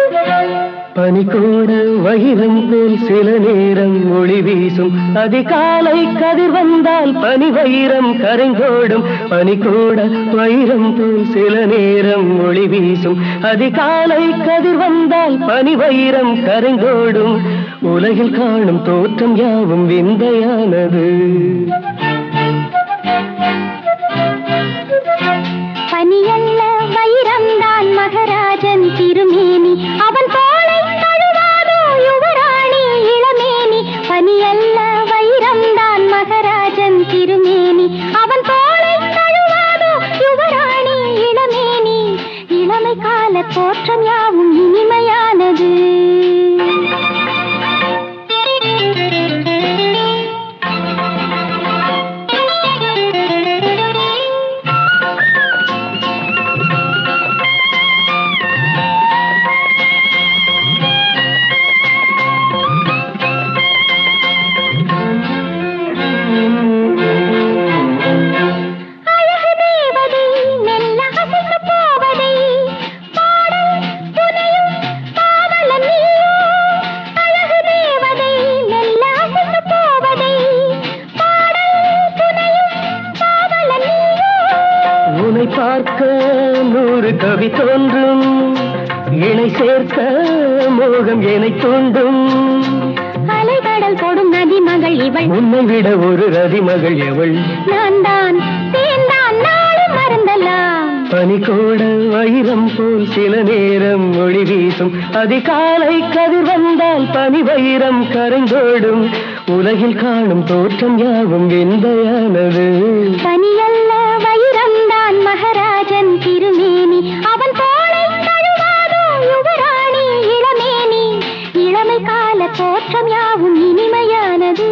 பனிக்கூட வைரம் போல் சில நேரம் ஒளி வீசும், அதிகாலை கதிர் வந்தால் பனி வைரம் கரைந்தோடும். பனிக்கூட வைரம் போல் சில நேரம் ஒளி வீசும், அதிகாலை கதிர் வந்தால் பனி வைரம் கரைந்தோடும். உலகில் காணும் தோற்றம் யாவும் விந்தையானது. பனியல்ல வைரம்தான் மகராஜன் திருமேனி, அவன் தோளை தழுவாதோ யுவராணி இளமேனி. பனியல்ல வைரம்தான் மகராஜன் திருமேனி, அவன் தோளை தழுவாதோ யுவராணி இளமேனி. இளமை கால தோற்றம் யாவும் இனிமையானது. பார்க்க நூறு கவி தோன்றும், இணை சேர்க்க மோகம் எனை தோன்றும். அலைகடல் போடும் நதி மகள் இவள், உன்னை விட ஒரு ரதி மகள் எவள். நான் தான் தேர்ந்தான் நாளும் மறந்தலாம். பனிக்கூட வைரம் போல் சில நேரம் ஒளி வீசும், அதிகாலை கதிர் வந்தால் பனி வைரம் கரைந்தோடும். உலகில் காணும் தோற்றம் யாவும் விந்தையானது. பனியல்ல வைரம்தான் மகராஜன் திருமேனி, அவன் தோளை தழுவாதோ யுவராணி இளமேனி. இளமை கால தோற்றம் யாவும் இனிமையானது.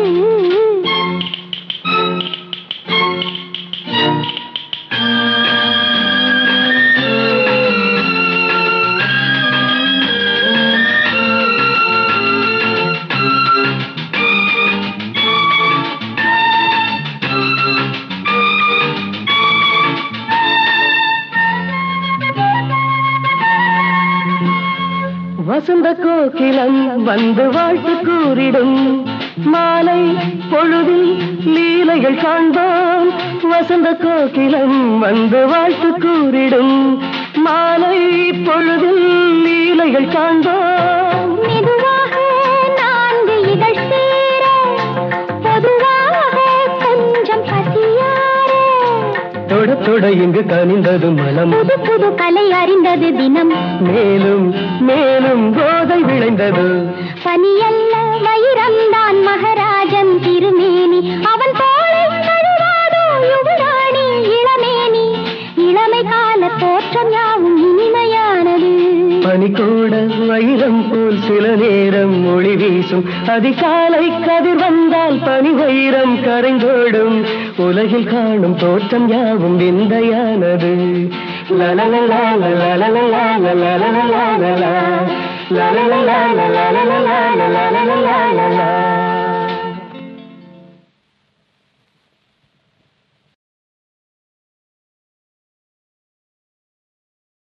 வசந்த கோகிலம் வந்து வாழ்த்து கூறிடும், மாலை பொழுதில் லீலைகள் காண்போம். வசந்த கோகிலம் வந்து வாழ்த்து கூறிடும், மாலை பொழுதில் லீலைகள் காண்போம். மெதுவாக நான்கு இதழ் சேர, பொதுவாக கொஞ்சம் பசியார, தொட தொட இங்கு கனிந்தது மனம், புது புது கலை அறிந்தது தினம், மேலும் மேலும் போதை விளைந்தது. பனியல்ல வைரம்தான் மகராஜன் திருமேனி, அவன் தோளை தழுவாதோ யுவராணி இளமேனி. இளமை கால தோற்றம் யாவும் இனிமையானது. பனிக்கூட வைரம் போல் சில நேரம் ஒளி வீசும், அதிகாலை கதிர் வந்தால் பனி வைரம் கரைந்தோடும். உலகில் காணும் தோற்றம் யாவும் விந்தையானது. லலலலா லலலலா லலலலா லலலலா